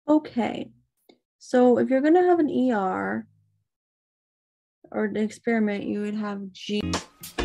Okay, so if you're going to have an ER or an experiment, you would have G.